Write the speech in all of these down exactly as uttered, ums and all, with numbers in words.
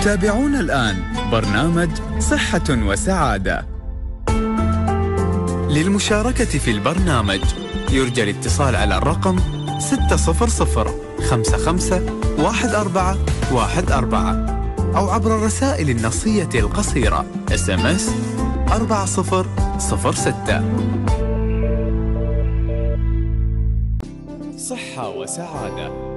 تتابعون الآن برنامج صحة وسعادة. للمشاركة في البرنامج يرجى الاتصال على الرقم ستة صفر صفر خمسة خمسة واحد أربعة واحد أربعة أو عبر الرسائل النصية القصيرة إس إم إس أربعة صفر صفر ستة. صحة وسعادة.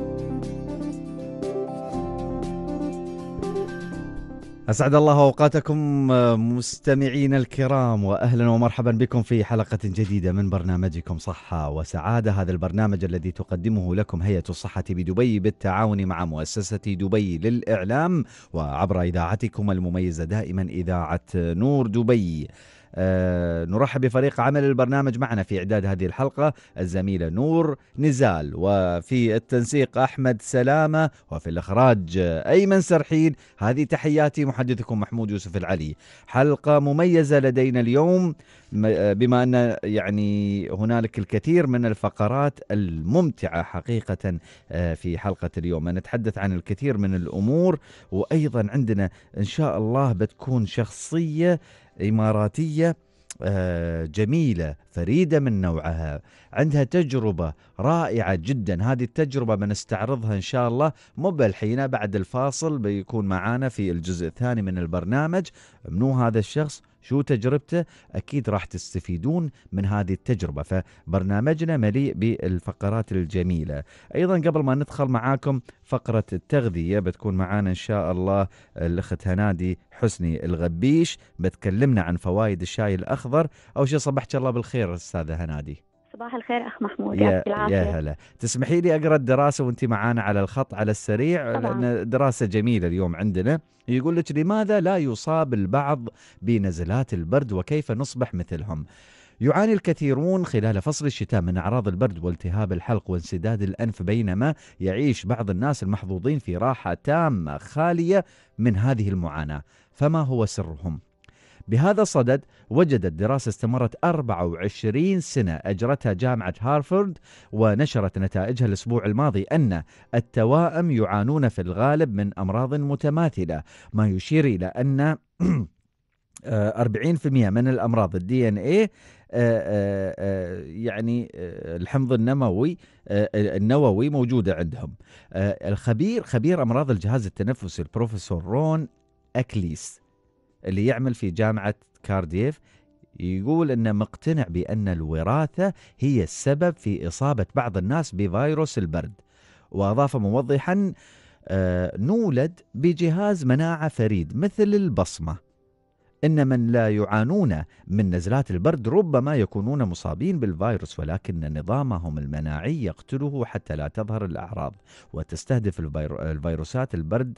أسعد الله أوقاتكم مستمعين الكرام، وأهلا ومرحبا بكم في حلقة جديدة من برنامجكم صحة وسعادة. هذا البرنامج الذي تقدمه لكم هيئة الصحة بدبي بالتعاون مع مؤسسة دبي للإعلام وعبر إذاعتكم المميزة دائما إذاعة نور دبي. أه نرحب بفريق عمل البرنامج. معنا في إعداد هذه الحلقة الزميلة نور نزال، وفي التنسيق أحمد سلامة، وفي الإخراج أيمن سرحيل. هذه تحياتي، محدثكم محمود يوسف العلي. حلقة مميزة لدينا اليوم بما أن يعني هنالك الكثير من الفقرات الممتعة حقيقة في حلقة اليوم. نتحدث عن الكثير من الأمور، وأيضا عندنا إن شاء الله بتكون شخصية إماراتية جميلة فريدة من نوعها، عندها تجربة رائعة جدا. هذه التجربة بنستعرضها إن شاء الله مو بالحين، بعد الفاصل بيكون معانا في الجزء الثاني من البرنامج منو هذا الشخص، شو تجربته. أكيد راح تستفيدون من هذه التجربة، فبرنامجنا مليء بالفقرات الجميلة. أيضا قبل ما ندخل معاكم فقرة التغذية، بتكون معانا إن شاء الله الأخت هنادي حسني الغبيش، بتكلمنا عن فوائد الشاي الأخضر. أو شيء صبحك الله بالخير أستاذة هنادي. صباح الخير أخ محمود، يا, يا هلا. تسمحي لي أقرأ الدراسة وانت معانا على الخط على السريع طبعا. لأن دراسة جميلة اليوم عندنا. يقول لك: لماذا لا يصاب البعض بنزلات البرد وكيف نصبح مثلهم؟ يعاني الكثيرون خلال فصل الشتاء من أعراض البرد والتهاب الحلق وانسداد الأنف، بينما يعيش بعض الناس المحظوظين في راحة تامة خالية من هذه المعاناة. فما هو سرهم؟ بهذا الصدد وجدت دراسة استمرت أربعة وعشرين سنة أجرتها جامعة هارفارد ونشرت نتائجها الأسبوع الماضي أن التوائم يعانون في الغالب من أمراض متماثلة، ما يشير إلى أن أربعين بالمئة من الأمراض الدي إن إيه يعني الحمض النووي النووي موجودة عندهم. الخبير خبير أمراض الجهاز التنفسي البروفيسور رون أكليس اللي يعمل في جامعة كارديف يقول أنه مقتنع بأن الوراثة هي السبب في إصابة بعض الناس بفيروس البرد. وأضاف موضحا: آه نولد بجهاز مناعة فريد مثل البصمة، إن من لا يعانون من نزلات البرد ربما يكونون مصابين بالفيروس، ولكن نظامهم المناعي يقتله حتى لا تظهر الأعراض. وتستهدف الفيروسات البرد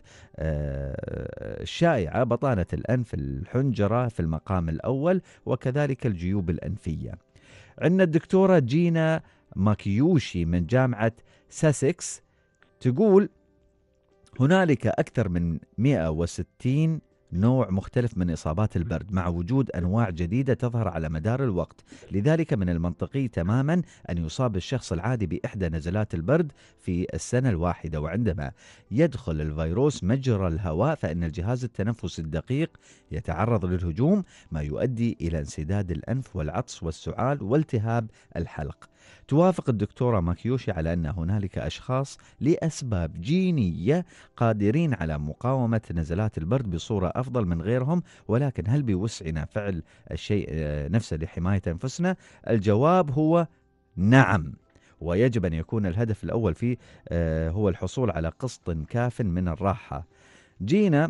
الشائعة بطانة الأنف، الحنجرة في المقام الأول، وكذلك الجيوب الأنفية. عندنا الدكتورة جينا ماكيوشي من جامعة ساسكس تقول: هنالك أكثر من مئة وستين نوع مختلف من إصابات البرد، مع وجود أنواع جديدة تظهر على مدار الوقت. لذلك من المنطقي تماما أن يصاب الشخص العادي بإحدى نزلات البرد في السنة الواحدة. وعندما يدخل الفيروس مجرى الهواء فإن الجهاز التنفسي الدقيق يتعرض للهجوم، ما يؤدي إلى انسداد الأنف والعطس والسعال والتهاب الحلق. توافق الدكتورة ماكيوشي على أن هنالك أشخاص لأسباب جينية قادرين على مقاومة نزلات البرد بصورة أفضل من غيرهم، ولكن هل بوسعنا فعل الشيء نفسه لحماية أنفسنا؟ الجواب هو نعم، ويجب أن يكون الهدف الأول فيه هو الحصول على قسط كاف من الراحة. جينا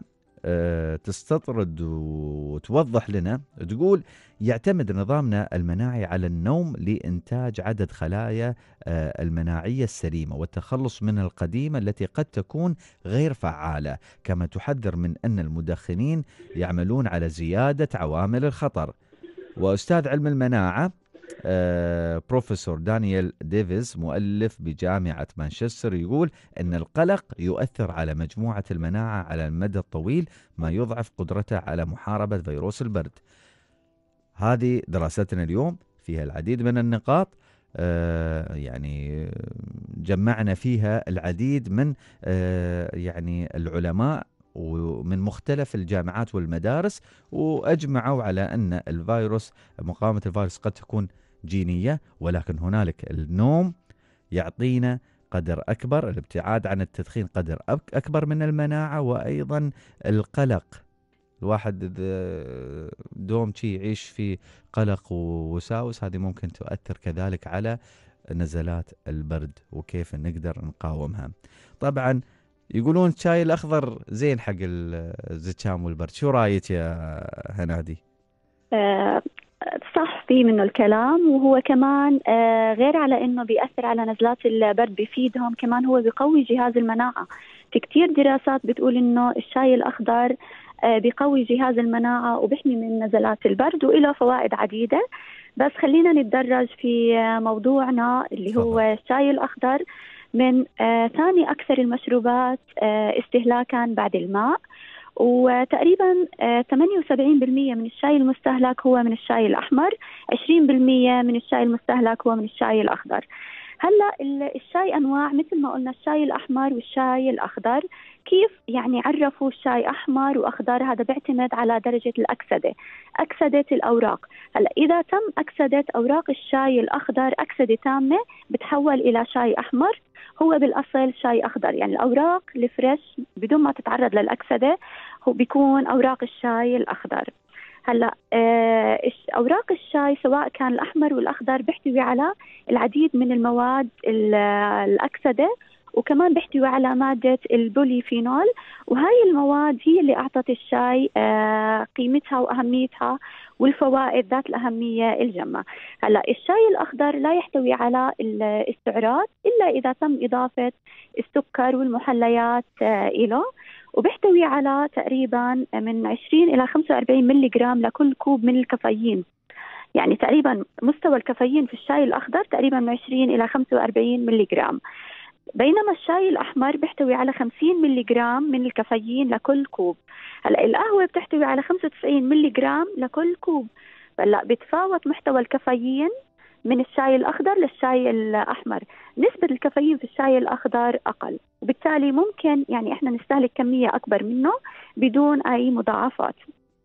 تستطرد وتوضح لنا، تقول: يعتمد نظامنا المناعي على النوم لإنتاج عدد خلايا المناعية السليمة والتخلص من القديمة التي قد تكون غير فعالة، كما تحذر من أن المدخنين يعملون على زيادة عوامل الخطر. وأستاذ علم المناعة آه، بروفيسور دانيال ديفيز مؤلف بجامعة مانشستر يقول أن القلق يؤثر على مجموعة المناعة على المدى الطويل، ما يضعف قدرته على محاربة فيروس البرد. هذه دراستنا اليوم فيها العديد من النقاط، آه يعني جمعنا فيها العديد من آه يعني العلماء ومن مختلف الجامعات والمدارس، وأجمعوا على أن الفيروس مقاومة الفيروس قد تكون جينية، ولكن هنالك النوم يعطينا قدر أكبر، الابتعاد عن التدخين قدر أكبر من المناعة، وأيضا القلق. الواحد دوم شي يعيش في قلق ووساوس، هذه ممكن تؤثر كذلك على نزلات البرد وكيف نقدر نقاومها. طبعا يقولون الشاي الأخضر زين حق الزكام والبرد، شو رايك يا هنادي؟ أه صح، في منه الكلام، وهو كمان أه غير على انه بيأثر على نزلات البرد بيفيدهم، كمان هو بيقوي جهاز المناعة. في كتير دراسات بتقول انه الشاي الأخضر أه بيقوي جهاز المناعة وبيحمي من نزلات البرد، وإله فوائد عديدة. بس خلينا نتدرج في موضوعنا اللي هو الشاي الأخضر. من آه ثاني أكثر المشروبات آه استهلاكاً بعد الماء، وتقريباً آه ثمانية وسبعين بالمئة من الشاي المستهلك هو من الشاي الأحمر، عشرين بالمئة من الشاي المستهلك هو من الشاي الأخضر. هلأ الشاي أنواع مثل ما قلنا، الشاي الأحمر والشاي الأخضر. كيف يعني عرفوا الشاي أحمر وأخضر؟ هذا بيعتمد على درجة الأكسدة، أكسدة الأوراق. هلأ إذا تم أكسدة أوراق الشاي الأخضر أكسدة تامة بتحول إلى شاي أحمر. هو بالأصل شاي أخضر، يعني الأوراق الفريش بدون ما تتعرض للأكسدة هو بيكون أوراق الشاي الأخضر. هلا آه أوراق الشاي سواء كان الأحمر والأخضر بيحتوي على العديد من المواد الأكسدة، وكمان بيحتوي على مادة البوليفينول، وهاي المواد هي اللي أعطت الشاي آه قيمتها وأهميتها والفوائد ذات الأهمية الجمة. هلا الشاي الأخضر لا يحتوي على السعرات إلا إذا تم إضافة السكر والمحليات آه إله، وبيحتوي على تقريبا من عشرين إلى خمسة وأربعين ملي جرام لكل كوب من الكافيين. يعني تقريبا مستوى الكافيين في الشاي الأخضر تقريبا من عشرين إلى خمسة وأربعين ملي جرام، بينما الشاي الأحمر بيحتوي على خمسين ملي جرام من الكافيين لكل كوب. هلا القهوة بتحتوي على خمسة وتسعين ملي جرام لكل كوب. هلا بتفاوت محتوى الكافيين من الشاي الأخضر للشاي الأحمر. نسبة الكافيين في الشاي الأخضر أقل، وبالتالي ممكن يعني إحنا نستهلك كمية أكبر منه بدون أي مضاعفات.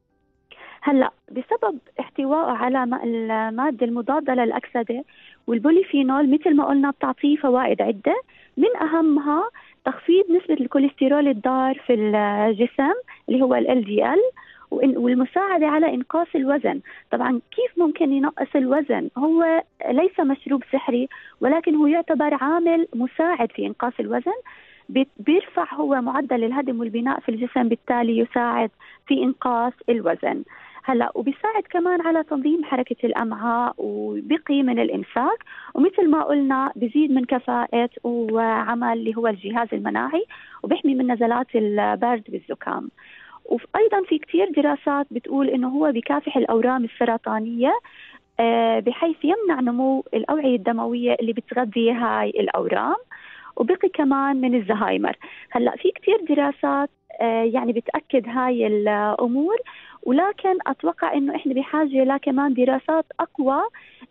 هلأ بسبب احتوائه على المادة المضادة للأكسدة والبوليفينول مثل ما قلنا بتعطيه فوائد عدة، من أهمها تخفيض نسبة الكوليسترول الضار في الجسم اللي هو ال إل دي إل، والمساعدة على إنقاص الوزن. طبعا كيف ممكن ينقص الوزن؟ هو ليس مشروب سحري، ولكن هو يعتبر عامل مساعد في إنقاص الوزن. بيرفع هو معدل الهدم والبناء في الجسم، بالتالي يساعد في إنقاص الوزن. هلا وبيساعد كمان على تنظيم حركة الأمعاء وبقي من الإمساك، ومثل ما قلنا بزيد من كفاءة وعمل اللي هو الجهاز المناعي، وبيحمي من نزلات البرد والزكام. وأيضا في كتير دراسات بتقول إنه هو بيكافح الأورام السرطانية بحيث يمنع نمو الأوعية الدموية اللي بتغذي هاي الأورام، وبقي كمان من الزهايمر. هلأ في كتير دراسات يعني بتأكد هاي الأمور، ولكن أتوقع إنه إحنا بحاجة لا كمان دراسات أقوى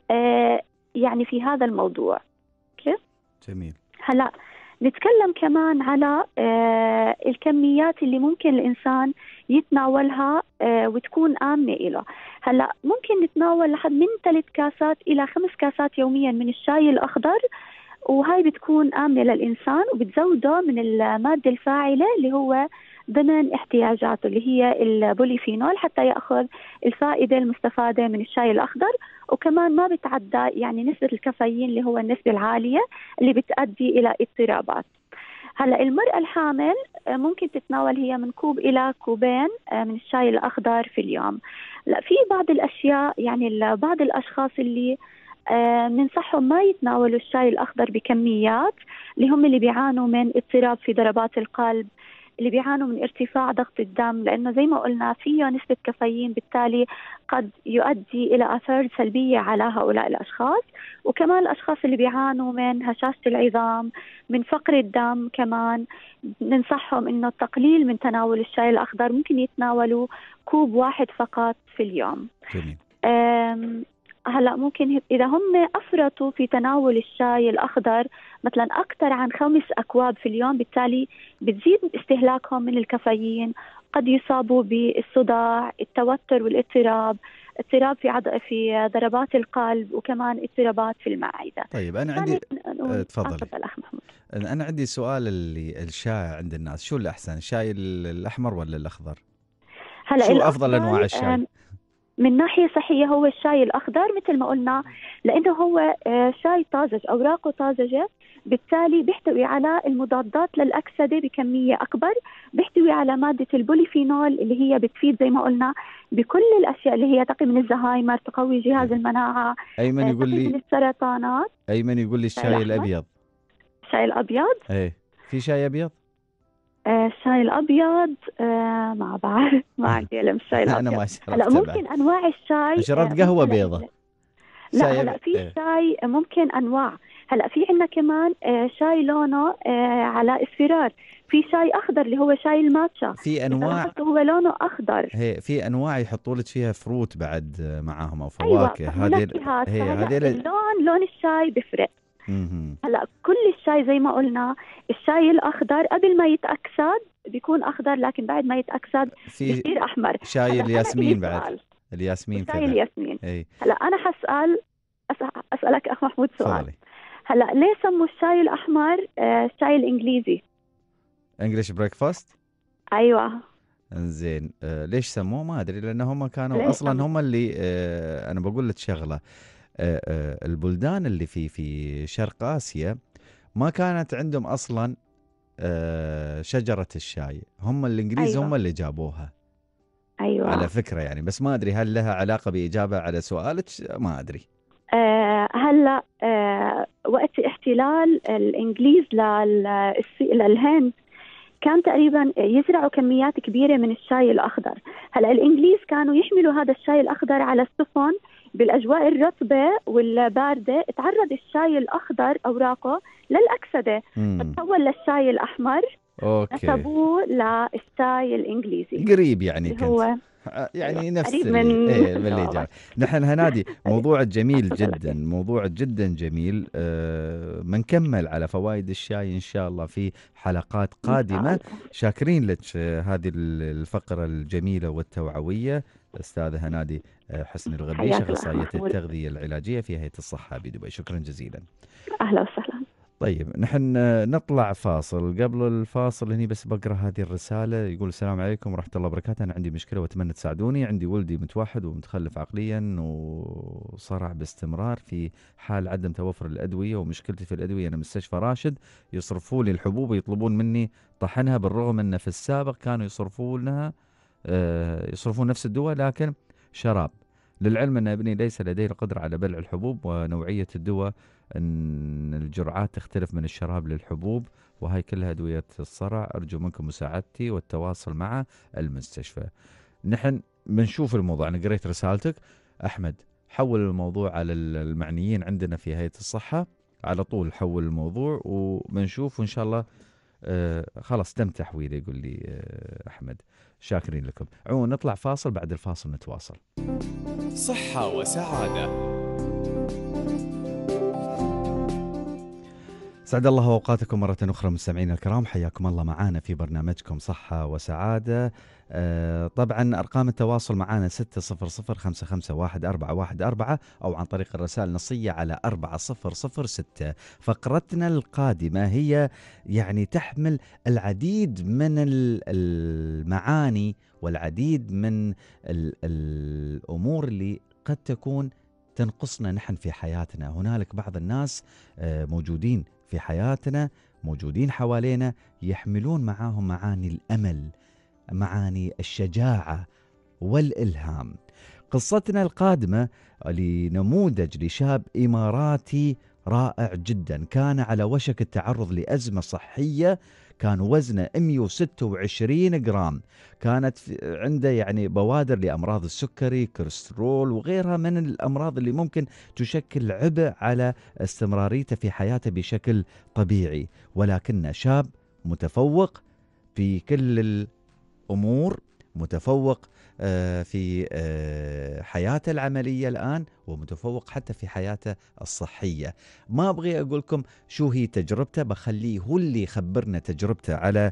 يعني في هذا الموضوع. كيف؟ جميل. هلأ نتكلم كمان على الكميات اللي ممكن الإنسان يتناولها وتكون آمنة إله. هلأ ممكن نتناول لحد من ثلاث كاسات إلى خمس كاسات يوميا من الشاي الأخضر، وهاي بتكون آمنة للإنسان وبتزوده من المادة الفاعلة اللي هو ضمن احتياجاته اللي هي البوليفينول، حتى يأخذ الفائدة المستفادة من الشاي الأخضر. وكمان ما بتعدى يعني نسبة الكافيين اللي هو النسبة العالية اللي بتؤدي إلى اضطرابات. هلا المرأة الحامل ممكن تتناول هي من كوب إلى كوبين من الشاي الأخضر في اليوم. لا في بعض الأشياء يعني بعض الأشخاص اللي بننصحهم ما يتناولوا الشاي الأخضر بكميات، اللي هم اللي بيعانوا من اضطراب في ضربات القلب، اللي بيعانوا من ارتفاع ضغط الدم، لأنه زي ما قلنا فيه نسبة كافيين، بالتالي قد يؤدي إلى آثار سلبية على هؤلاء الأشخاص. وكمان الأشخاص اللي بيعانوا من هشاشة العظام، من فقر الدم، كمان ننصحهم إنه التقليل من تناول الشاي الأخضر، ممكن يتناولوا كوب واحد فقط في اليوم. جميل. هلا ممكن اذا هم افرطوا في تناول الشاي الاخضر مثلا اكثر عن خمس اكواب في اليوم، بالتالي بتزيد استهلاكهم من الكافيين، قد يصابوا بالصداع، التوتر والاضطراب، اضطراب في عض... في ضربات القلب، وكمان اضطرابات في المعده. طيب انا عندي نقول- تفضلي. تفضل اخ محمود. انا عندي سؤال، اللي الشائع عند الناس شو الاحسن، الشاي الاحمر ولا الاخضر؟ هلا شو الأفضل، افضل انواع الشاي؟ آم، من ناحية صحية هو الشاي الأخضر مثل ما قلنا، لأنه هو آه، شاي طازج، أوراقه طازجة، بالتالي بيحتوي على المضادات للأكسدة بكمية أكبر، بيحتوي على مادة البوليفينول اللي هي بتفيد زي ما قلنا بكل الأشياء اللي هي تقي من الزهايمر، تقوي جهاز المناعة، ايمن آه، يقول تقي من لي السرطانات. ايمن يقول لي الشاي الأحمر. الابيض. الشاي الأبيض، ايه في شاي ابيض؟ آه، الشاي الأبيض آه، ما بعرف، ما عندي علم الشاي انا الأبيض. ما هلا شربته بعد. ممكن أنواع الشاي، شربت آه، قهوه ممكن بيضة. لا شاي هلا أبي- في إيه. شاي ممكن انواع. هلا في عندنا كمان آه، شاي لونه آه، على اصفرار، في شاي اخضر اللي هو شاي الماتشا، في إذا انواع، لاحظتوا هو لونه اخضر. هي في انواع يحطوا لك فيها فروت بعد معاهم او ايوه فواكه، هذه ال- منكهات، هي فهلا هذه ال- اللون، لون الشاي بيفرق. مهم. هلا كل الشاي زي ما قلنا، الشاي الاخضر قبل ما يتاكسد بيكون اخضر، لكن بعد ما يتاكسد في بيصير احمر. شاي هلا أنا الياسمين إلي بعد، سؤال. الياسمين شاي كذا. الياسمين. اي هلا انا حسأل أس- اسالك اخ محمود سؤال. تفضلي. هلا ليه سموا الشاي الاحمر آه، الشاي الانجليزي؟ انجلش بريكفاست. ايوه زين، آه ليش سموه ما ادري، لان هم كانوا ليه اصلا سموه؟ هم اللي آه انا بقول لك شغله، آه آه البلدان اللي في في شرق اسيا ما كانت عندهم اصلا آه شجره الشاي، هم الانجليز أيوة. هم اللي جابوها. ايوه على فكره يعني، بس ما ادري هل لها علاقه باجابه على سؤالك، ما ادري. آه هلا آه وقت احتلال الانجليز لل- للهند كان تقريبا يزرعوا كميات كبيره من الشاي الاخضر. هلا الانجليز كانوا يحملوا هذا الشاي الاخضر على السفن بالاجواء الرطبه والبارده، تعرض الشاي الاخضر اوراقه للاكسده، مم. فتحول للشاي الاحمر، اوكي، نسبوه للشاي الانجليزي قريب يعني اللي كنت هو يعني أيوة. نفس قريب اللي من ايه من اللي جوابك. جاب. نحن هنادي موضوع جميل أفضل لك. جدا، موضوع جدا جميل. آه بنكمل على فوائد الشاي ان شاء الله في حلقات إن شاء قادمه. الله. شاكرين لك آه، هذه الفقره الجميله والتوعويه استاذه هنادي آه، حسن الغبيش، حياك الله اخصائيه محمود. التغذيه العلاجيه في هيئه الصحه بدبي. شكرا جزيلا. اهلا وسهلا. طيب نحن نطلع فاصل، قبل الفاصل هني بس بقرا هذه الرسالة. يقول السلام عليكم ورحمة الله وبركاته، أنا عندي مشكلة وأتمنى تساعدوني. عندي ولدي متوحد ومتخلف عقليا وصرع باستمرار في حال عدم توفر الأدوية، ومشكلتي في الأدوية أنا مستشفى راشد يصرفوا لي الحبوب ويطلبون مني طحنها، بالرغم أن في السابق كانوا يصرفوا لها آه، يصرفون نفس الدواء لكن شراب. للعلم أن ابني ليس لديه القدرة على بلع الحبوب، ونوعية الدواء أن الجرعات تختلف من الشراب للحبوب، وهي كلها أدوية الصرع. أرجو منكم مساعدتي والتواصل مع المستشفى. نحن بنشوف الموضوع. أنا قريت رسالتك أحمد، حول الموضوع على المعنيين عندنا في هيئة الصحة على طول، حول الموضوع وبنشوف وإن شاء الله آه خلاص تم تحويله. يقول لي آه أحمد شاكرين لكم. عموما نطلع فاصل، بعد الفاصل نتواصل. صحة وسعادة. سعد الله أوقاتكم مرة أخرى مستمعينا الكرام، حياكم الله معنا في برنامجكم صحة وسعادة. آه طبعا أرقام التواصل معنا ستة صفر صفر خمسة خمسة واحد أربعة واحد أربعة أو عن طريق الرسائل النصية على أربعة صفر صفر ستة. فقرتنا القادمة هي يعني تحمل العديد من المعاني والعديد من الأمور اللي قد تكون تنقصنا نحن في حياتنا. هنالك بعض الناس آه موجودين في حياتنا، موجودين حوالينا، يحملون معاهم معاني الأمل، معاني الشجاعة والإلهام. قصتنا القادمة لنموذج لشاب إماراتي رائع جدا، كان على وشك التعرض لأزمة صحية، كان وزنه مئة وستة وعشرين جرام، كانت عنده يعني بوادر لأمراض السكري، كوليسترول وغيرها من الأمراض اللي ممكن تشكل عبء على استمراريته في حياته بشكل طبيعي، ولكنه شاب متفوق في كل الأمور، متفوق في حياته العملية الآن، ومتفوق حتى في حياته الصحية. ما أبغي أقول لكم شو هي تجربته، بخليه هو اللي يخبرنا تجربته على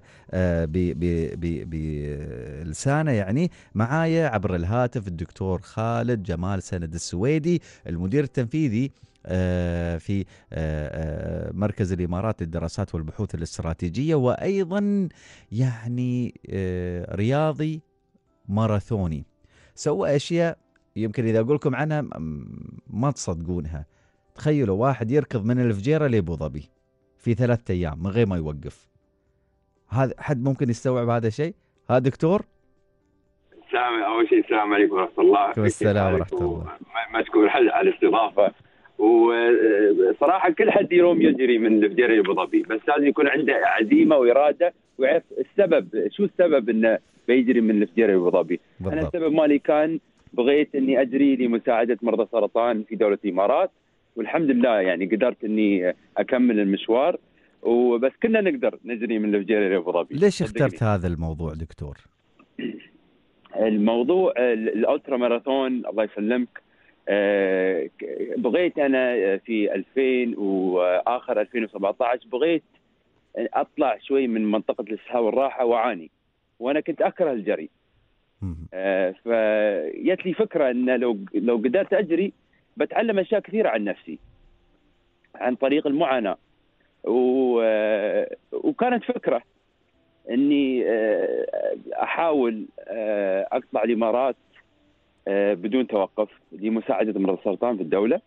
بلسانه. يعني معايا عبر الهاتف الدكتور خالد جمال سند السويدي، المدير التنفيذي في مركز الإمارات للدراسات والبحوث الاستراتيجية، وأيضا يعني رياضي ماراثوني. سوى أشياء يمكن إذا أقول لكم عنها ما تصدقونها. تخيلوا واحد يركض من الفجيرة لأبو ظبي في ثلاثة أيام من غير ما يوقف. هذا حد ممكن يستوعب هذا الشيء؟ ها دكتور؟ السلام أول شيء السلام عليكم ورحمة الله. والسلام ورحمة الله. مشكور حل على الاستضافة. وصراحة كل حد يروم يجري من الفجيرة لأبو ظبي، بس لازم يكون عنده عزيمة وإرادة ويعرف السبب، شو السبب إنه بيجري من الفجيرة لأبو ظبي. أنا السبب مالي كان بغيت إني أجري لمساعدة مرضى السرطان في دولة الإمارات، والحمد لله يعني قدرت إني أكمل المشوار، وبس كنا نقدر نجري من الفجيرة لأبو ظبي. ليش اخترت هذا الموضوع دكتور؟ الموضوع الألترا ماراثون الله يسلمك. أه بغيت أنا في ألفين وآخر ألفين وسبعة عشر بغيت أطلع شوي من منطقة الاسترخاء والراحة وعاني، وأنا كنت أكره الجري. أه فجت لي فكرة أن لو لو قدرت أجري بتعلم أشياء كثيرة عن نفسي عن طريق المعاناة. وكانت فكرة أني أحاول أطلع الإمارات بدون توقف لمساعدة مرضى السرطان في الدولة.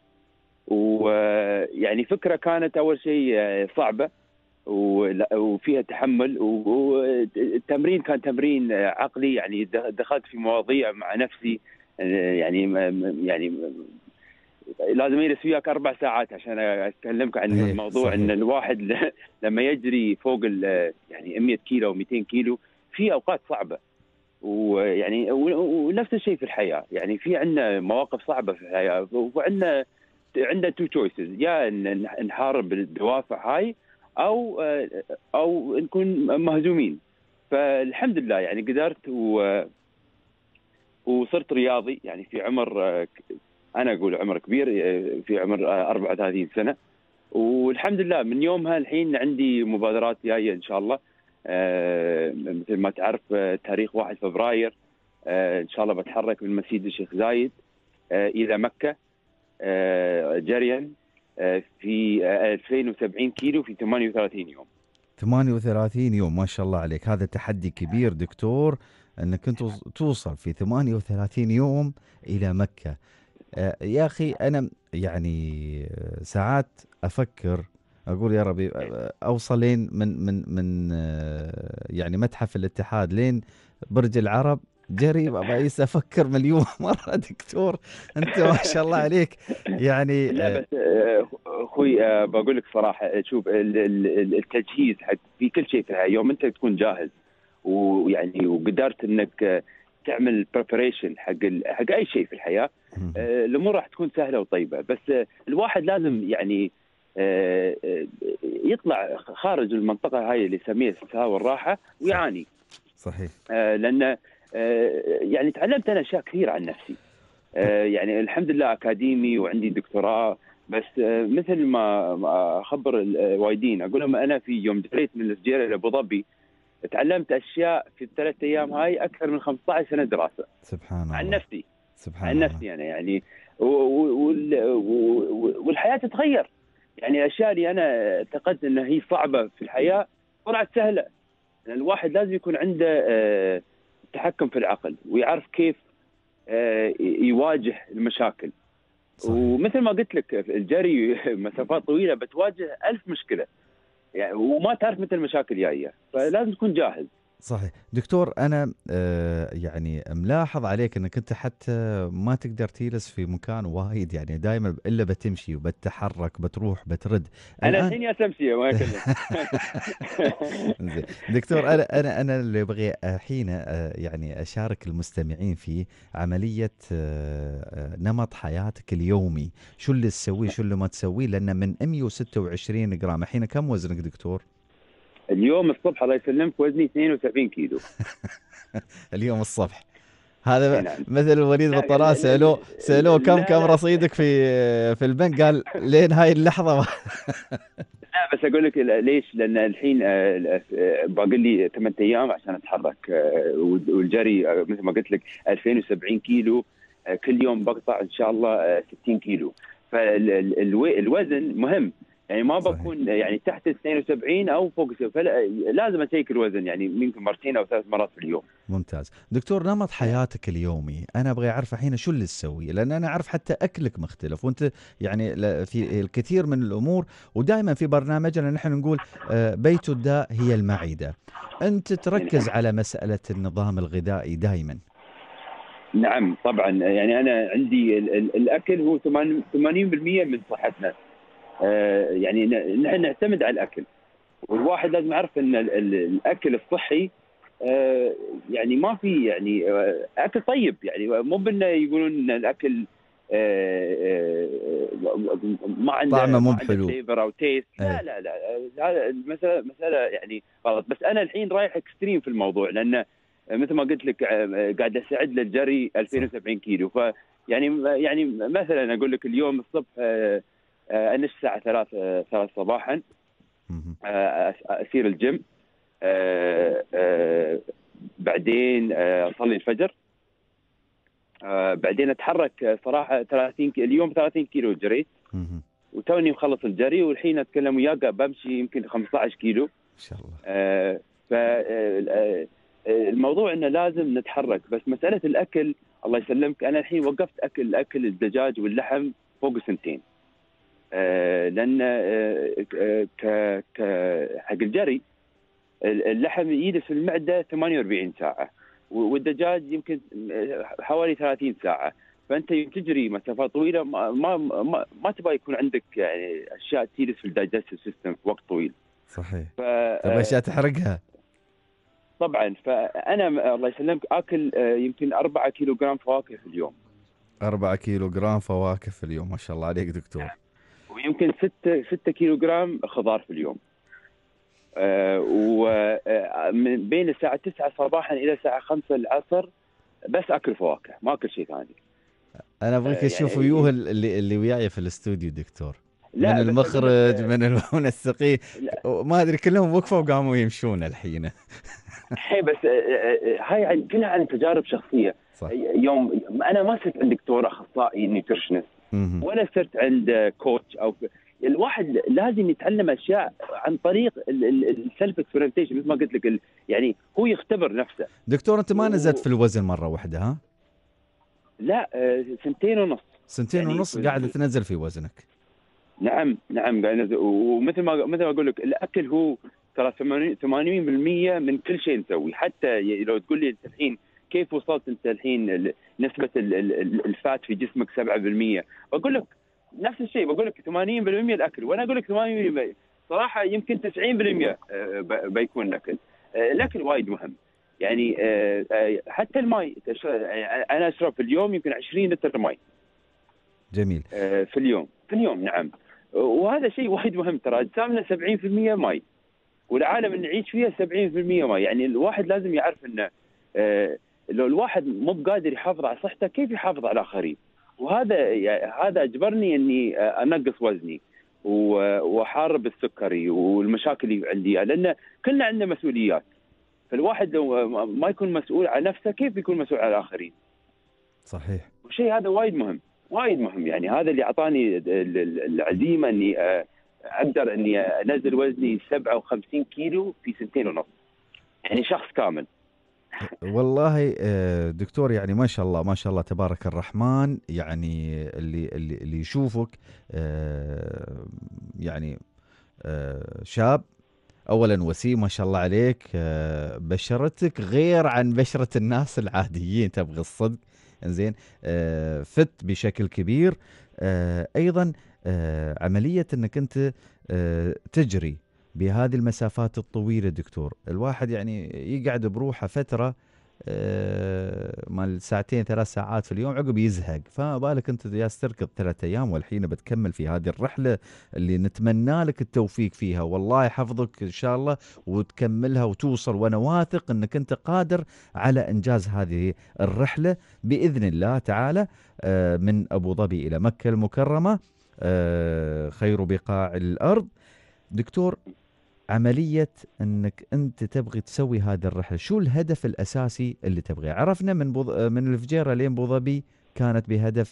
ويعني فكرة كانت أول شيء صعبة وفيها تحمل، والتمرين كان تمرين عقلي، يعني دخلت في مواضيع مع نفسي، يعني يعني لازم يجلس وياك أربع ساعات عشان أتكلمك عن الموضوع. صحيح. إن الواحد لما يجري فوق يعني مئة كيلو ومئتين كيلو في أوقات صعبة، ويعني ونفس الشيء في الحياة، يعني في عندنا مواقف صعبة في الحياة، وعندنا عندنا تو تشويسز، يا ان نحارب الدوافع هاي او او نكون مهزومين. فالحمد لله يعني قدرت و وصرت رياضي، يعني في عمر انا اقول عمر كبير، في عمر أربعة وثلاثين سنة، والحمد لله من يومها الحين عندي مبادرات جايه ان شاء الله. آه مثل ما تعرف آه تاريخ واحد فبراير آه إن شاء الله بتحرك من مسجد الشيخ زايد آه إلى مكة آه جريا آه في آه ألفين وسبعين كيلو في ثمانية وثلاثين يوم. ثمانية وثلاثين يوم ما شاء الله عليك، هذا تحدي كبير دكتور أنك كنت توصل في ثمانية وثلاثين يوم إلى مكة. آه يا أخي أنا يعني ساعات أفكر أقول يا ربي أوصل لين من من من يعني متحف الاتحاد لين برج العرب جري، بقيس أفكر مليون مرة. دكتور أنت ما شاء الله عليك يعني. لا بس أخوي بقول لك صراحة، شوف التجهيز حق في كل شيء في الحياة، يوم أنت تكون جاهز ويعني وقدرت إنك تعمل preparation حق حق أي شيء في الحياة، الأمور راح تكون سهلة وطيبة. بس الواحد لازم يعني يطلع خارج المنطقة هاي اللي يسميها الاسترخاء والراحة ويعاني. صحيح. لأن يعني تعلمت أنا أشياء كثيرة عن نفسي، يعني الحمد لله أكاديمي وعندي دكتوراه، بس مثل ما أخبر الوايدين أقول لهم أنا في يوم جريت من الفجيرة إلى أبو ظبي تعلمت أشياء في الثلاث أيام هاي أكثر من خمسة عشر سنة دراسة. سبحان الله. عن نفسي. سبحان عن الله. نفسي أنا يعني والحياة تتغير، يعني الأشياء اللي أنا اعتقدت أنها هي صعبة في الحياة طلعت سهلة. الواحد لازم يكون عنده تحكم في العقل ويعرف كيف يواجه المشاكل. صحيح. ومثل ما قلت لك الجري مسافات طويلة بتواجه ألف مشكلة يعني، وما تعرف متى المشاكل جاية، فلازم تكون جاهز. صحيح. دكتور أنا آه يعني ملاحظ عليك أنك أنت حتى ما تقدر تجلس في مكان وايد، يعني دائما إلا بتمشي وبتتحرك بتروح بترد. أنا الحين أمشي ما أكلم. زين دكتور، أنا أنا أنا اللي أبغي الحين آه يعني أشارك المستمعين في عملية آه نمط حياتك اليومي، شو اللي تسويه شو اللي ما تسويه، لأن من مئة وستة وعشرين جرام الحين كم وزنك دكتور؟ اليوم الصبح الله يسلمك وزني اثنين وسبعين كيلو. اليوم الصبح. هذا نعم. مثل الوليد لا بالطراز، لا سألوه سألوه لا كم كم لا رصيدك في في البنك، قال لين هاي اللحظة. لا، بس اقول لك ليش؟ لان الحين آه، آه، باقي لي ثمانية ايام عشان اتحرك، آه، والجري آه، مثل ما قلت لك ألفين وسبعين كيلو، آه، كل يوم بقطع ان شاء الله آه، ستين كيلو. فالوزن مهم، يعني ما صحيح. بكون يعني تحت اثنين وسبعين او فوق، فلازم اشيك الوزن يعني يمكن مرتين او ثلاث مرات في اليوم. ممتاز. دكتور، نمط حياتك اليومي أنا أبغى أعرف الحين شو اللي تسوي، لأن أنا أعرف حتى أكلك مختلف، وأنت يعني ل- في الكثير من الأمور، ودائما في برنامجنا نحن نقول آه، بيت الداء هي المعدة. أنت تركز على مسألة النظام الغذائي دائما. نعم طبعا، يعني انا عندي ال- ال- الاكل هو ثمانين بالمئة من صحتنا. آه، يعني ن- نحن نعتمد على الاكل، والواحد لازم يعرف ان ال- ال- الاكل الصحي آه، يعني ما في يعني آه، اكل طيب، يعني مو بانه يقولون ان الاكل آه، آه، ما عنده طعمه مو ما عنده بحلو. فليفر او تيست. لا ايه. لا لا، هذا المساله مساله يعني غلط. بس انا الحين رايح اكستريم في الموضوع، لان مثل ما قلت لك آه، قاعد اسعد للجري ألفين وسبعين كيلو. ف يعني يعني مثلا اقول لك اليوم الصبح آه، آه، انش الساعه ثلاثة ثلاثة صباحا، مهم. آه، اسير الجيم، آه، آه، بعدين آه، اصلي الفجر، آه، بعدين اتحرك. آه، صراحه ثلاثين كي- اليوم ثلاثين كيلو جريت، مهم. وتوني مخلص الجري، والحين اتكلم وياك بمشي يمكن خمسة عشر كيلو. إن شاء الله. آه، ف آه، آه، الموضوع انه لازم نتحرك. بس مساله الاكل الله يسلمك، انا الحين وقفت اكل اكل الدجاج واللحم فوق سنتين، آه، لان آه، آه، ك ك حق الجري اللحم يجلس في المعده ثمانية وأربعين ساعه، والدجاج يمكن حوالي ثلاثين ساعه. فانت يوم تجري مسافات طويله ما ما ما, ما تبغى يكون عندك يعني اشياء تجلس في الدايجستيف سيستم في وقت طويل. صحيح. ف تبغى اشياء تحرقها. طبعا، فانا الله يسلمك اكل آه، يمكن أربعة كيلو جرام فواكه في اليوم. أربعة كيلو جرام فواكه في اليوم، ما شاء الله عليك دكتور. ويمكن ستة ستة كيلو جرام خضار في اليوم. آه، ومن بين الساعة تسعة صباحا إلى الساعة خمسة العصر بس أكل فواكه، ما أكل شيء ثاني. انا ابغيك آه، تشوف يعني ويوه اللي اللي وياي في الاستوديو دكتور، لا، من بس أقول المخرج لك، من المنسقين، لا، ما ادري كلهم وقفوا وقاموا يمشون الحين. هي بس آه، آه، هاي عن- كلها عن تجارب شخصية. صح. يوم أنا ما صرت عند دكتور أخصائي نيوتريشنست، مهم. ولا صرت عند كوتش أو الواحد لازم يتعلم أشياء عن طريق السلف اكسبيرمنتيشن، مثل ما قلت لك ال- يعني هو يختبر نفسه. دكتور، انت ما نزلت في الوزن مره واحده ها؟ لا، آه، سنتين ونص. سنتين يعني ونص قاعد تنزل في وزنك. نعم نعم قاعد أنزل. ومثل ما مثل ما اقول لك الاكل هو ترى ثمانين بالمئة من كل شيء نسوي. حتى ي- لو تقول لي انت الحين كيف وصلت انت الحين ال- نسبه ال- ال- الفات في جسمك سبعة بالمئة، بقول لك نفس الشيء، بقول لك ثمانين بالمئة الاكل، وانا اقول لك ثمانين بالمئة صراحه يمكن تسعين بالمئة آه، ب- بيكون الاكل. آه، الاكل وايد مهم. يعني آه، آه، حتى الماء تش- انا اشرب في اليوم يمكن عشرين لتر ماء جميل. آه، في اليوم في اليوم نعم. وهذا شيء وايد مهم، ترى اجسامنا سبعين بالمئة ماي، والعالم اللي نعيش فيها سبعين بالمئة ماي. يعني الواحد لازم يعرف انه آه، لو الواحد مو بقادر يحافظ على صحته كيف يحافظ على الاخرين؟ وهذا يعني هذا اجبرني اني آه، انقص وزني و- واحارب السكري والمشاكل اللي عندي، لان كلنا عندنا مسؤوليات. فالواحد لو ما يكون مسؤول عن نفسه كيف يكون مسؤول على الاخرين؟ صحيح. والشيء هذا وايد مهم وايد مهم. يعني هذا اللي اعطاني ال- ال- العزيمه اني آه، اقدر اني انزل وزني سبعة وخمسين كيلو في سنتين ونص، يعني شخص كامل. والله آه، دكتور، يعني ما شاء الله ما شاء الله تبارك الرحمن، يعني اللي اللي, اللي يشوفك آه، يعني آه، شاب اولا وسيم ما شاء الله عليك، آه، بشرتك غير عن بشرة الناس العاديين، تبغى الصدق. انزين، آه، فت بشكل كبير. آه، ايضا آه، عملية انك انت آه، تجري بهذه المسافات الطويلة دكتور، الواحد يعني يقعد بروحه فترة آه، مال ساعتين ثلاث ساعات في اليوم عقب يزهق، فما بالك انت جالس تركض ثلاث ايام والحين بتكمل في هذه الرحله اللي نتمنى لك التوفيق فيها، والله يحفظك ان شاء الله وتكملها وتوصل، وانا واثق انك انت قادر على انجاز هذه الرحله باذن الله تعالى. آه، من ابو ظبي الى مكه المكرمه، آه، خير بقاع الارض. دكتور، عملية أنك أنت تبغي تسوي هذه الرحلة، شو الهدف الأساسي اللي تبغيه؟ عرفنا من بوض... من الفجيرة لين بو ظبي كانت بهدف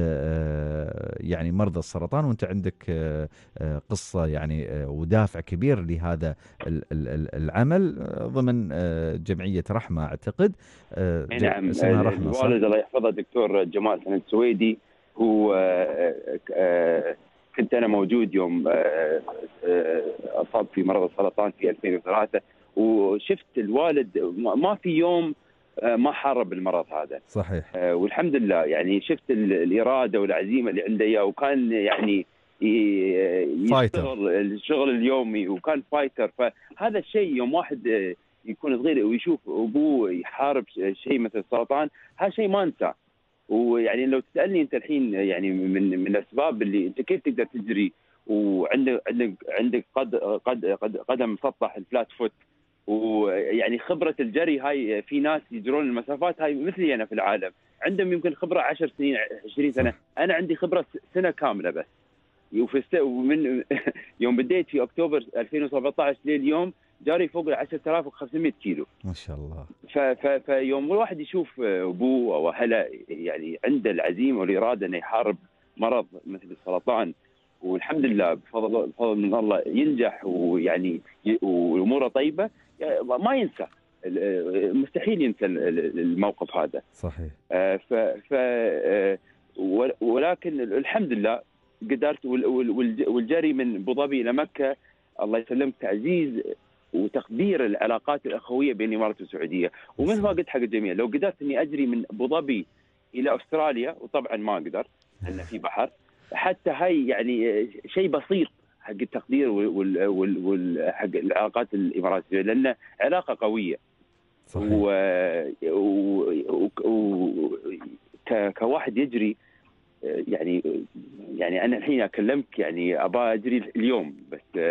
آه، يعني مرضى السرطان، وأنت عندك آه، آه، قصة يعني آه، ودافع كبير لهذا ال- ال- ال- العمل آه، ضمن آه، جمعية رحمة أعتقد. آه، ج- نعم. اسمها رحمة صح؟ الوالد الله يحفظه دكتور جمال سند السويدي، هو آه، آه، كنت أنا موجود يوم آه، آه، أصاب في مرض السرطان في ألفين وثلاثة، وشفت الوالد ما ما في يوم آه، ما حارب المرض هذا. صحيح. آه، والحمد لله يعني شفت ال- الإرادة والعزيمة اللي عنده إياه، وكان يعني ي- فايتر. يشتغل الشغل اليومي وكان فايتر. فهذا الشيء يوم واحد آه، يكون صغير ويشوف أبوه يحارب شيء مثل السرطان، هذا شيء ما انساه. ويعني لو تسألني أنت الحين يعني من من الأسباب اللي أنت كيف تقدر تجري وعندك عندك عندك قد قد قد قدم مسطح الفلات فوت، ويعني خبرة الجري هاي في ناس يجرون المسافات هاي مثلي أنا في العالم عندهم يمكن خبرة عشر سنين عشرين سنة، أنا عندي خبرة سنة كاملة بس. وفي ومن يوم بديت في أكتوبر ألفين وسبعة عشر لليوم جاري فوق ال عشرة آلاف وخمسمائة كيلو ما شاء الله. فيوم الواحد يشوف ابوه او اهله يعني عنده العزيمه والاراده انه يحارب مرض مثل السرطان، والحمد لله بفضل بفضل من الله ينجح ويعني واموره طيبه، ما ينسى، مستحيل ينسى الموقف هذا. صحيح. ف ف ولكن الحمد لله قدرت، والجري من ابو ظبي الى مكه الله يسلمك تعزيز وتقدير العلاقات الاخويه بين الامارات والسعوديه. ومثل ما قلت حق الجميع، لو قدرت اني اجري من ابو ظبي الى استراليا، وطبعا ما اقدر لان في بحر، حتى هاي يعني شيء بسيط حق التقدير وال وال وال حق العلاقات الاماراتيه، لان علاقه قويه. صحيح. و, و... و... ك... كواحد يجري يعني يعني انا الحين اكلمك يعني ابى اجري اليوم بس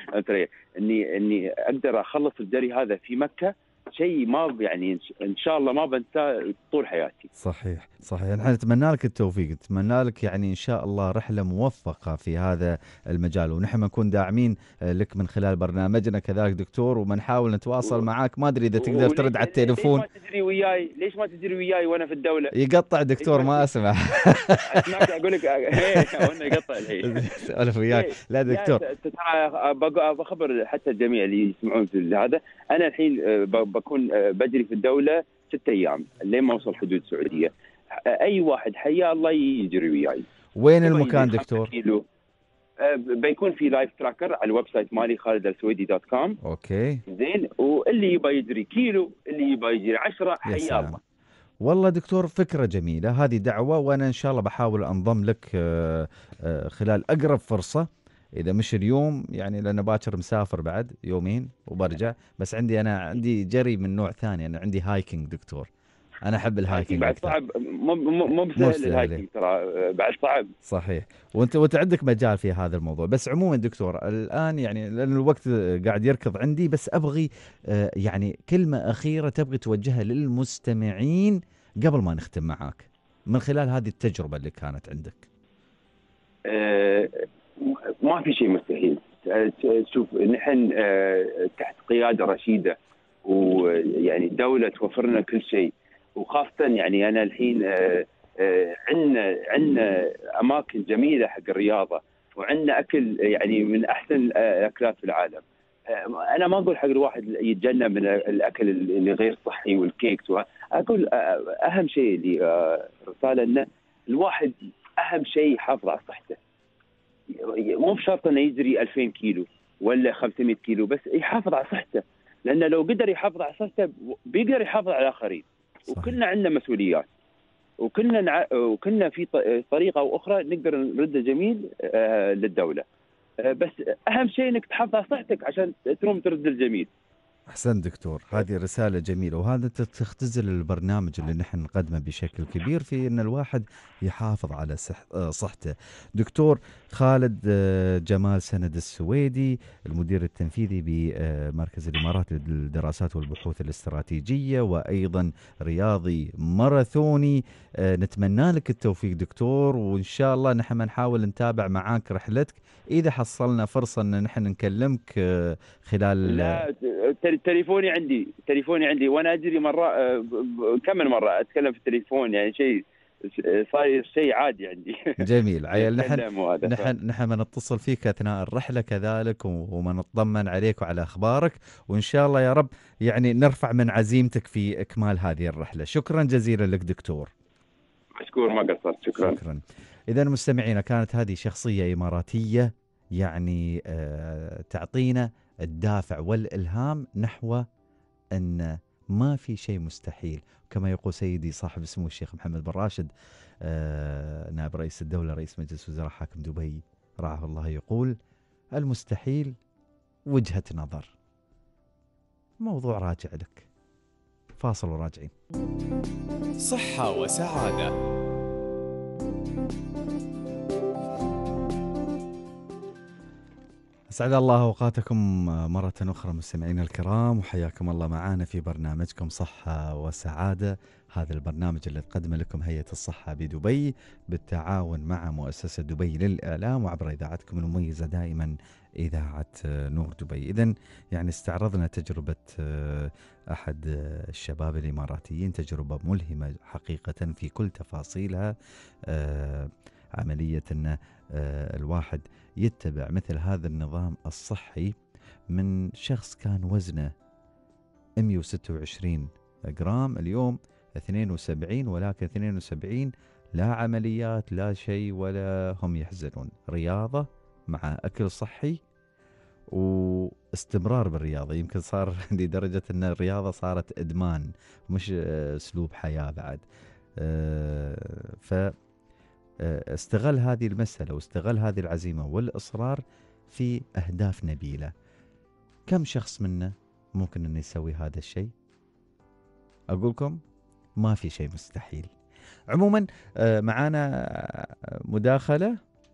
اني اني اقدر اخلص الجري هذا في مكه، شيء ما يعني ان شاء الله ما بنساه طول حياتي. صحيح صحيح. نحن نتمنى لك التوفيق، نتمنى لك يعني ان شاء الله رحله موفقه في هذا المجال، ونحن نكون داعمين لك من خلال برنامجنا كذلك دكتور، ومنحاول نتواصل و... معك. ما ادري اذا تقدر ترد على التليفون. ليش ما تجري وياي؟ ليش ما تجري وياي وانا في الدوله؟ يقطع دكتور ما اسمع. اسمعك اقول لك وانا يقطع الحين. سولف وياك. لا دكتور ترى بخبر حتى الجميع اللي يسمعون في هذا، انا الحين بكون بجري في الدوله ست ايام لين ما اوصل حدود السعوديه. اي واحد حيا الله يجري وياي. وين المكان دكتور؟ بيكون في لايف تراكر على الويب سايت مالي خالد السويدي دوت كوم. اوكي زين، واللي يبغى يجري كيلو، اللي يبغى يجري عشرة، حيا الله. والله دكتور فكرة جميلة، هذه دعوة، وأنا إن شاء الله بحاول أنضم لك خلال أقرب فرصة، إذا مش اليوم يعني لأن باكر مسافر بعد يومين وبرجع، بس عندي أنا عندي جري من نوع ثاني، أنا عندي هايكينج دكتور، أنا أحب الهايكينج بعد صعب، مو مو بسهل الهايكينج ترى، بعد صعب. صحيح. وأنت وأنت عندك مجال في هذا الموضوع. بس عموما دكتور الآن يعني لأن الوقت قاعد يركض عندي، بس أبغي يعني كلمة أخيرة تبغي توجهها للمستمعين قبل ما نختم معاك من خلال هذه التجربة اللي كانت عندك. أه ما في شيء مستحيل. شوف نحن أه تحت قيادة رشيدة، ويعني الدولة توفر لنا كل شيء، وخاصة يعني أنا الحين أه أه عندنا عندنا أماكن جميلة حق الرياضة، وعندنا أكل يعني من أحسن الأكلات في العالم. أنا ما أقول حق الواحد يتجنب من الأكل اللي غير صحي والكيكس، أقول أهم شيء اللي رسالة أن الواحد أهم شيء يحافظ على صحته. مو بشرط أنه يجري ألفين كيلو ولا خمسمائة كيلو، بس يحافظ على صحته، لأنه لو قدر يحافظ على صحته بيقدر يحافظ على الآخرين. وكلنا عندنا مسؤوليات، وكلنا نع... وكلنا في طريقة أو أخرى نقدر نرد الجميل للدولة، بس أهم شيء أنك تحافظ على صحتك عشان تروم ترد الجميل. أحسن دكتور، هذه رسالة جميلة، وهذا تختزل البرنامج اللي نحن نقدمه بشكل كبير في أن الواحد يحافظ على صح آه، صحته. دكتور خالد آه، جمال سند السويدي، المدير التنفيذي بمركز الإمارات للدراسات والبحوث الاستراتيجية، وأيضا رياضي ماراثوني. آه، نتمنى لك التوفيق دكتور، وإن شاء الله نحن نحاول نتابع معاك رحلتك إذا حصلنا فرصة أن نحن نكلمك آه، خلال. لا ت- تليفوني عندي تليفوني عندي وانا اجري مره آه، ب- ب- كم من مره اتكلم في التليفون، يعني شيء صاير شيء عادي عندي. جميل عيل. نحن نتكلم وهذا ف- نحن نحن ما نتصل فيك اثناء الرحله كذلك، و- وما نطمن عليك وعلى اخبارك، وان شاء الله يا رب يعني نرفع من عزيمتك في اكمال هذه الرحله. شكرا جزيلا لك دكتور. مشكور، ما قصرت، شكرا. شكرا. اذا مستمعينا، كانت هذه شخصيه اماراتيه يعني آه تعطينا الدافع والالهام نحو ان ما في شيء مستحيل، كما يقول سيدي صاحب سمو الشيخ محمد بن راشد آه نائب رئيس الدولة رئيس مجلس وزراء حاكم دبي رعاه الله، يقول المستحيل وجهة نظر. موضوع راجع لك. فاصل وراجعين. صحة وسعادة. أسعد الله أوقاتكم مرة أخرى مستمعينا الكرام، وحياكم الله معنا في برنامجكم صحة وسعادة. هذا البرنامج اللي تقدم لكم هيئة الصحة بدبي بالتعاون مع مؤسسة دبي للإعلام، وعبر إذاعتكم المميزة دائما إذاعة نور دبي. إذن يعني استعرضنا تجربة أحد الشباب الإماراتيين، تجربة ملهمة حقيقة في كل تفاصيلها. عملية أن الواحد يتبع مثل هذا النظام الصحي من شخص كان وزنه مئة وستة وعشرين جرام، اليوم اثنين وسبعين، ولكن اثنين وسبعين لا عمليات لا شيء ولا هم يحزنون. رياضة مع أكل صحي واستمرار بالرياضة. يمكن صار لدرجة أن الرياضة صارت إدمان مش أسلوب حياة بعد. ف استغل هذه المسألة واستغل هذه العزيمة والإصرار في أهداف نبيلة. كم شخص منا ممكن أن يسوي هذا الشيء؟ أقولكم ما في شيء مستحيل. عموما معانا مداخلة.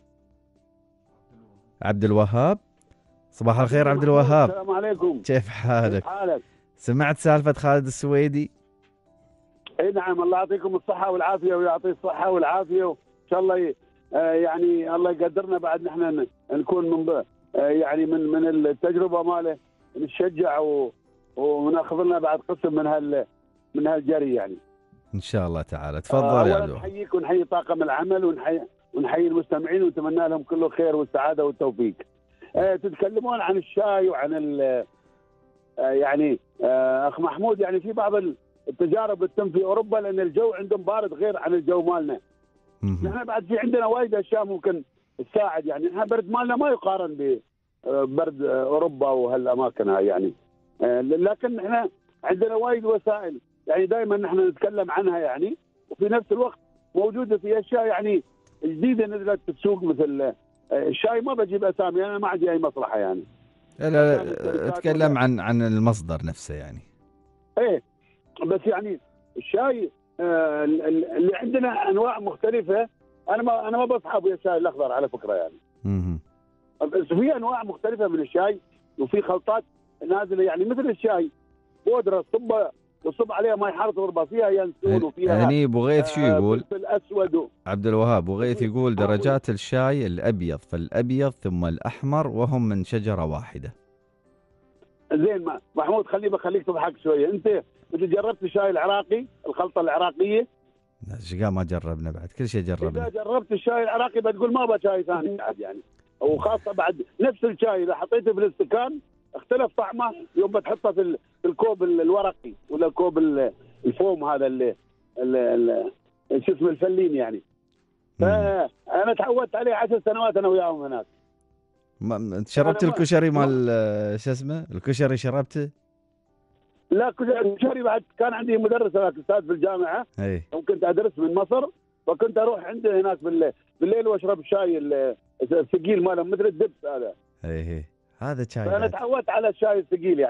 عبد الوهاب، صباح الخير عبد الوهاب. السلام عليكم. كيف حالك؟ كيف حالك؟ سمعت سالفة خالد السويدي؟ اي نعم، الله يعطيكم الصحة والعافية ويعطي الصحة والعافية، وإن شاء الله يعني الله يقدرنا بعد نحن نكون من يعني من من التجربة ماله نتشجع وناخذ لنا بعد قسم من هال من هالجري يعني. ان شاء الله تعالى. تفضل يا عبد الوهاب. نحييك ونحيي طاقم العمل ونحيي ونحيي المستمعين ونتمنى لهم كل خير والسعادة والتوفيق. أه تتكلمون عن الشاي وعن ال أه يعني أه اخ محمود، يعني في بعض التجارب بتتم في اوروبا لان الجو عندهم بارد غير عن الجو مالنا. نحن بعد في عندنا وايد اشياء ممكن تساعد، يعني نحن برد مالنا ما يقارن ببرد اوروبا وهالاماكن هاي يعني. لكن نحن عندنا وايد وسائل يعني دائما نحن نتكلم عنها يعني، وفي نفس الوقت موجوده في اشياء يعني جديده نزلت في السوق، مثل الشاي. ما بجيب اسامي، انا ما عندي اي مصلحه يعني. لا لا اتكلم عن عن المصدر نفسه يعني. ايه بس يعني الشاي آه اللي عندنا انواع مختلفه. انا ما انا ما بصحى الشاي الاخضر على فكره يعني. اها بس في انواع مختلفه من الشاي، وفي خلطات نازله يعني مثل الشاي بودره تصب وصب عليها ماي حار تضربها فيها ينسون وفيها هني بوغيث شو يقول؟ فلفل اسود و... عبد الوهاب بوغيث يقول درجات الشاي الابيض فالابيض ثم الاحمر وهم من شجره واحده. زين ما محمود، خلي بخليك تضحك شويه. انت انت جربت الشاي العراقي، الخلطه العراقيه؟ لا ما جربنا بعد، كل شيء جربنا. اذا جربت الشاي العراقي بتقول ما بقى شاي ثاني بعد يعني. وخاصه بعد نفس الشاي اذا حطيته في الاستكان اختلف طعمه يوم بتحطه في الكوب الورقي ولا الكوب الفوم هذا اللي, اللي شو اسمه الفلين يعني. فانا تعودت عليه عشر سنوات انا وياهم هناك. ما شربت الكشري مال شو اسمه الكشري شربته؟ لا كشري بعد كان عندي مدرس هناك استاذ في الجامعه. اي وكنت ادرس من مصر، فكنت اروح عنده هناك بالليل واشرب شاي الثقيل ماله مثل الدبس هذا. اي اي هذا شاي. فانا تعودت على الشاي الثقيل يعني.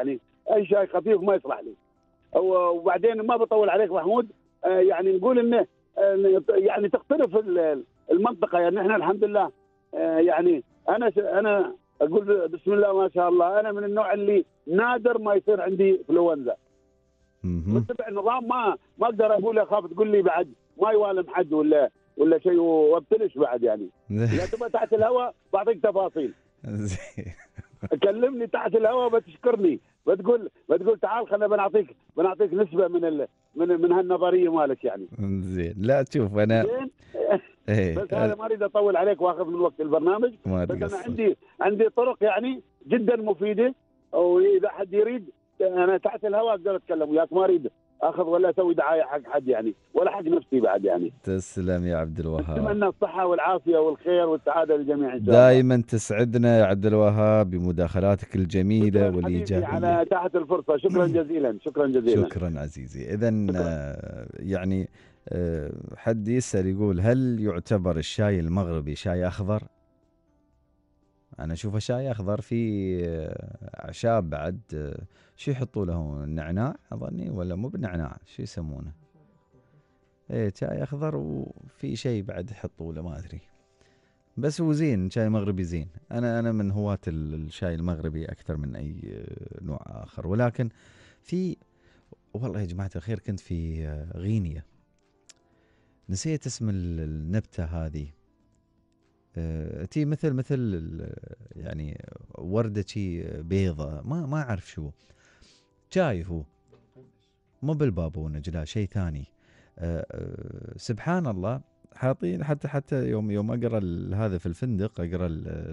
اي شاي خفيف ما يصلح لي. وبعدين ما بطول عليك محمود، آه يعني نقول انه آه يعني تختلف المنطقه. يعني احنا الحمد لله آه يعني انا انا اقول بسم الله ما شاء الله، انا من النوع اللي نادر ما يصير عندي انفلونزا. متبع النظام، ما ما اقدر اقول اخاف تقول لي بعد ما يوالم حد ولا ولا شيء وابتلش بعد. يعني اذا تبغى تحت الهواء بعطيك تفاصيل. زين. كلمني تحت الهواء بتشكرني، بتقول بتقول تعال خلينا بنعطيك بنعطيك نسبه من ال من من هالنظريه مالك يعني. زين. لا تشوف انا زين. ايه بس هذا ما اريد اطول عليك واخذ من وقت البرنامج، بس انا عندي عندي طرق يعني جدا مفيده، واذا حد يريد انا تحت الهواء اقدر اتكلم وياك، ما اريد اخذ ولا اسوي دعايه حق حد يعني، ولا حق نفسي بعد يعني. تسلم يا عبد الوهاب. اتمنى الصحه والعافيه والخير والسعاده للجميع ان شاء الله. دائما تسعدنا يا عبد الوهاب بمداخلاتك الجميله والايجابيه على تحت الفرصه. شكرا جزيلا. شكرا جزيلا. شكرا عزيزي. اذا يعني حد يسال يقول هل يعتبر الشاي المغربي شاي اخضر؟ انا اشوفه شاي اخضر، في اعشاب بعد، شو يحطوا له؟ النعناع اظني، ولا مو بنعناع، شو يسمونه؟ ايه شاي اخضر، وفي شيء بعد يحطوا له ما ادري، بس هو زين. شاي مغربي زين. انا انا من هواة الشاي المغربي اكثر من اي نوع اخر. ولكن في والله يا جماعه الخير كنت في غينيا، نسيت اسم النبته هذه، تي مثل مثل يعني وردة شي بيضة، ما ما أعرف شو، شاي هو مو بالبابونج، لا شيء ثاني. أه أه سبحان الله، حاطين حتى حتى يوم يوم أقرأ هذا في الفندق، أقرأ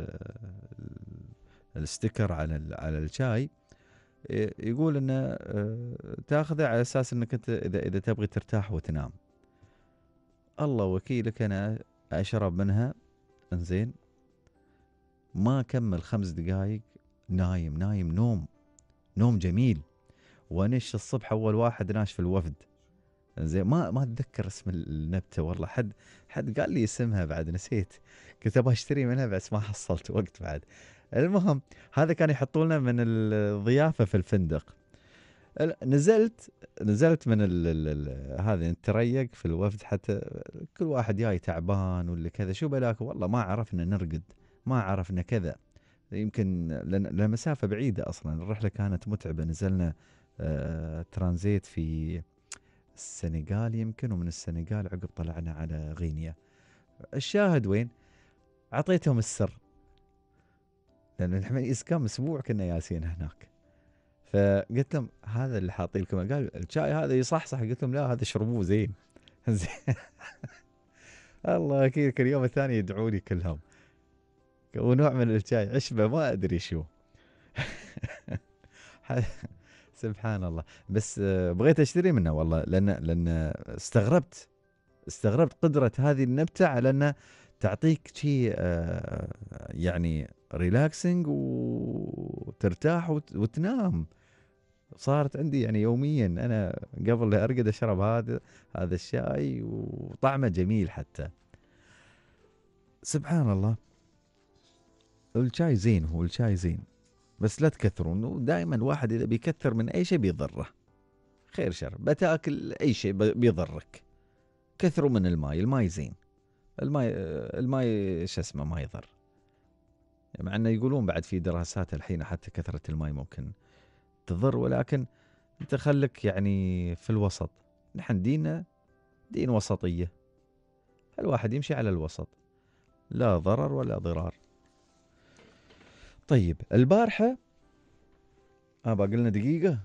الستيكر على على الشاي، يقول إنه أه تاخذه على أساس إنك أنت إذا إذا تبغي ترتاح وتنام. الله وكيلك أنا أشرب منها انزين، ما كمل خمس دقائق نايم نايم نوم نوم جميل، ونش الصبح اول واحد ناش في الوفد. انزين ما ما اتذكر اسم النبته والله، حد حد قال لي اسمها بعد نسيت، كنت ابغى اشتري منها بس ما حصلت وقت بعد. المهم هذا كان يحطوا لنا من الضيافه في الفندق. نزلت نزلت من ال ال هذا نتريق في الوفد، حتى كل واحد جاي تعبان ولا كذا، شو بلاك والله ما عرفنا نرقد، ما عرفنا كذا، يمكن لان مسافه بعيده اصلا، الرحله كانت متعبه. نزلنا آه ترانزيت في السنغال يمكن، ومن السنغال عقب طلعنا على غينيا. الشاهد وين؟ اعطيتهم السر، لان احنا كم اسبوع كنا ياسين هناك، فقلت لهم هذا اللي حاطين لكم، قال الشاي هذا يصحصح، قلت لهم لا هذا شربوه زين. زين. الله اكيد اليوم الثاني يدعوا لي كلهم، ونوع من الشاي عشبه ما ادري شو. سبحان الله. بس بغيت اشتري منه والله، لان لان استغربت استغربت قدره هذه النبته على ان تعطيك شيء يعني ريلاكسنج وترتاح وتنام. صارت عندي يعني يوميا انا قبل لا ارقد اشرب هذا هذا الشاي، وطعمه جميل حتى. سبحان الله. الشاي زين، هو الشاي زين، بس لا تكثرون. دائما الواحد اذا بيكثر من اي شيء بيضره، خير شر، بتاكل اي شيء بيضرك. كثروا من الماء، الماء زين، الماء الماء ايش اسمه ما يضر، مع انه يقولون بعد في دراسات الحين حتى كثرة الماء ممكن تضر، ولكن انت خلك يعني في الوسط. نحن ديننا دين وسطية، الواحد يمشي على الوسط، لا ضرر ولا ضرار. طيب البارحة اه باقي لنا دقيقة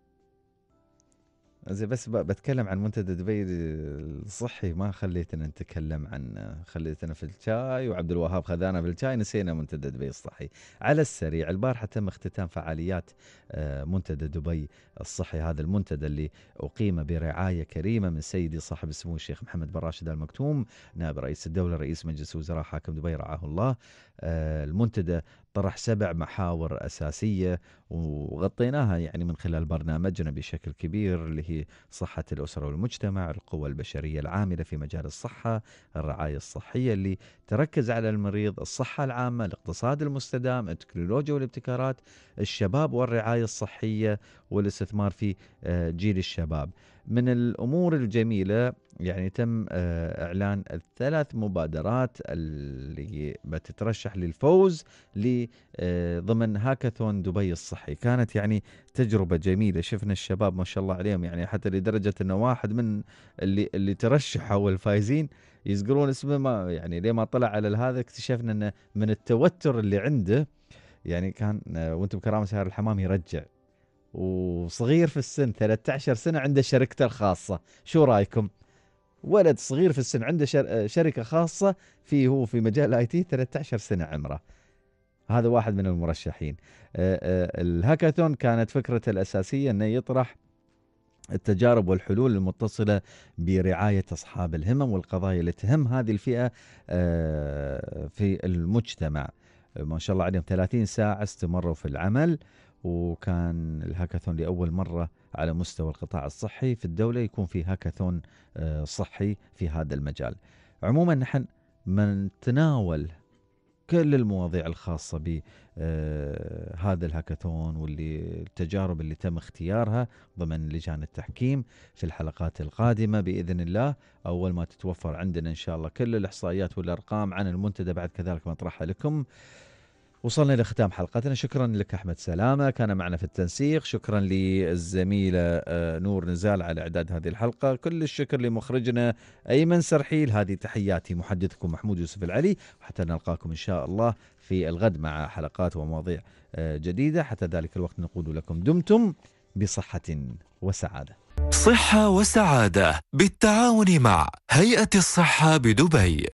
زي، بس بتكلم عن منتدى دبي الصحي، ما خليتنا نتكلم عن، خليتنا في الشاي وعبد الوهاب خذانا في الشاي، نسينا منتدى دبي الصحي. على السريع، البارحة تم اختتام فعاليات منتدى دبي الصحي، هذا المنتدى اللي أقيم برعاية كريمة من سيدي صاحب السمو الشيخ محمد بن راشد آل مكتوم، نائب رئيس الدولة رئيس مجلس وزراء حاكم دبي رعاه الله. المنتدى طرح سبع محاور أساسية وغطيناها يعني من خلال برنامجنا بشكل كبير، اللي هي صحة الأسرة والمجتمع، القوى البشرية العاملة في مجال الصحة، الرعاية الصحية اللي تركز على المريض، الصحة العامة، الاقتصاد المستدام، التكنولوجيا والابتكارات، الشباب والرعاية الصحية والاستثمار في آه، جيل الشباب. من الأمور الجميلة يعني تم آه، إعلان الثلاث مبادرات اللي بتترشح للفوز ل آه، ضمن هاكاثون دبي الصحي. كانت يعني تجربة جميلة، شفنا الشباب ما شاء الله عليهم، يعني حتى لدرجة أنه واحد من اللي اللي ترشحوا والفايزين يذكرون اسمه، ما يعني ليه ما طلع على هذا، اكتشفنا أنه من التوتر اللي عنده يعني كان آه، وانتم بكرامة سهر الحمام يرجع، وصغير في السن ثلاثة عشر سنة عنده شركته الخاصة. شو رأيكم؟ ولد صغير في السن عنده شر... شركة خاصة فيه، هو في مجال الاي تي، ثلاثة عشر سنة عمره. هذا واحد من المرشحين. آه، آه، الهاكاثون كانت فكرته الأساسية أنه يطرح التجارب والحلول المتصلة برعاية أصحاب الهمم والقضايا اللي تهم هذه الفئة آه، في المجتمع. ما شاء الله عليهم ثلاثين ساعة استمروا في العمل، وكان الهاكاثون لأول مرة على مستوى القطاع الصحي في الدولة يكون في هاكاثون آه، صحي في هذا المجال. عموما نحن من تناول كل المواضيع الخاصة بهذا الهاكاثون واللي التجارب اللي تم اختيارها ضمن لجان التحكيم في الحلقات القادمة بإذن الله. أول ما تتوفر عندنا إن شاء الله كل الإحصائيات والأرقام عن المنتدى بعد كذلك مطرحها لكم. وصلنا لختام حلقتنا. شكرا لك أحمد سلامة كان معنا في التنسيق، شكرا للزميلة نور نزال على إعداد هذه الحلقة، كل الشكر لمخرجنا أيمن سرحيل. هذه تحياتي محدثكم محمود يوسف العلي، وحتى نلقاكم إن شاء الله في الغد مع حلقات ومواضيع جديدة. حتى ذلك الوقت نقول لكم دمتم بصحة وسعادة. صحة وسعادة بالتعاون مع هيئة الصحة بدبي.